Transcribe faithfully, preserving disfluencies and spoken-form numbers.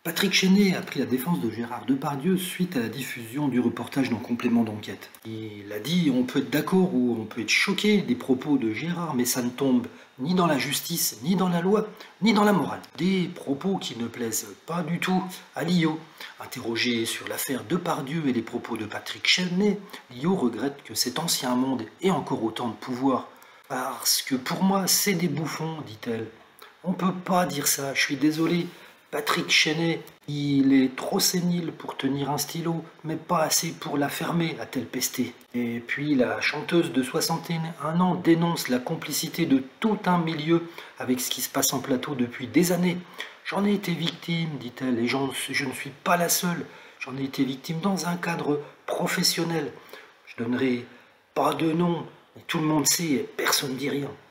Patrick Chenet a pris la défense de Gérard Depardieu suite à la diffusion du reportage dans Complément d'enquête. Il a dit on peut être d'accord ou on peut être choqué des propos de Gérard, mais ça ne tombe ni dans la justice, ni dans la loi, ni dans la morale. Des propos qui ne plaisent pas du tout à Lio. Interrogé sur l'affaire Depardieu et les propos de Patrick Chenet, Lio regrette que cet ancien monde ait encore autant de pouvoir. Parce que pour moi, c'est des bouffons, dit-elle. On peut pas dire ça, je suis désolé. Patrick Chenet, il est trop sénile pour tenir un stylo, mais pas assez pour la fermer, a-t-elle pesté. Et puis la chanteuse de soixante et un ans dénonce la complicité de tout un milieu avec ce qui se passe en plateau depuis des années. J'en ai été victime, dit-elle, et je ne suis pas la seule. J'en ai été victime dans un cadre professionnel. Je donnerai pas de nom, tout le monde sait et personne ne dit rien.